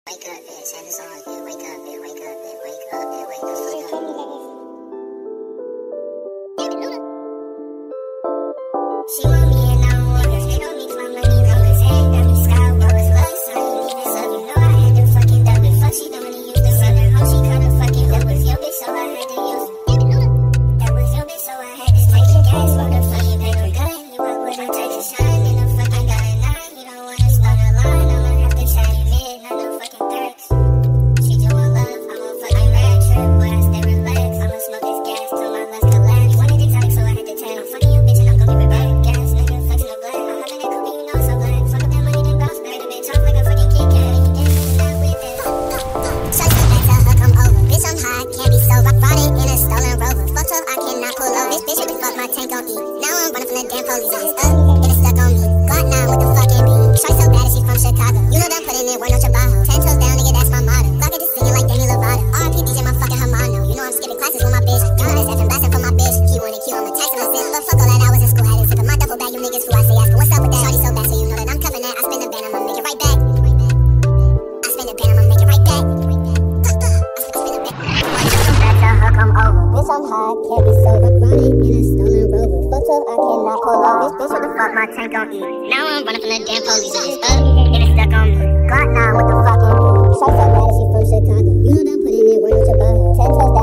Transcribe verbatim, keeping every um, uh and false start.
Wake up, bitch. And it's on again. Wake up, bitch. Wake up, bitch. Wake up, bitch. Wake the fuck up. She want me and I don't want her. They don't need my money, no his head. Got me sky, what was love, so I ain't even sub. You know I had to fucking dub it. Fuck, she don't wanna use the southern hoe. She kinda fucking that was your bitch, so I had to use it. That was your bitch, so I had to take the gas for the fucking paper gun. You walk with her, take a shine, and the fucking got a nine. You don't wanna start a line, I'ma have to tell you mid, not no fucking thirds. She doing love, I'm on fucking rad trip, boy, I stay relaxed. I'ma smoke this gas till my lungs collapse. Wanted to talk, so I had to tell. I'm fucking your bitch and I'm gon' give it back. Gas, nigga, flexing the blood. I'm having that coupe, you know it's so black. Fuck up that money, then bounce back. The bitch off like a fucking Kit Kat. You dancing not with it. Shut your back, tell her come over. Bitch, I'm high, can't be sober. Brought it in a stolen Rover. Fuck her, I cannot pull over. Bitch, bitch, what the fuck my tank gon' eat? Now I'm running from the damn police. And it's up, and it's stuck on me. Glock nine with the fucking beat. Shorty so bad that she from Chicago. You know that I'm putting in work, no trabajo. Ten toes down, nigga, that's my motto. Glock just singing like Demi Lovato. R I P D J, my fucking Hermano. You know I'm skipping classes with my bitch. Got S F and blasting for my bitch. Q one and Q, I'm a tax on this. But fuck all that, I was in school, had it sipping my duffel bag. You niggas who I say ask, what's up with that? Shorty so bad, so you know that I'm cuffing that. I spin the band, I'ma make it right back. I spin the band, I'ma make it right back. I spin the band. Tell her come over. Bitch, I'm high, can't be sober. Brought it in a stolen Rover. Fuck up, I cannot pull over. Bitch, bitch, what the fuck my tank gon' eat? Now I'm running from the damn police. And it's up, and it's stuck on me. Glock nine with the fucking beat. Shorty so bad that she from Chicago. You know that I'm putting in work, no trabajo. Ten toes down.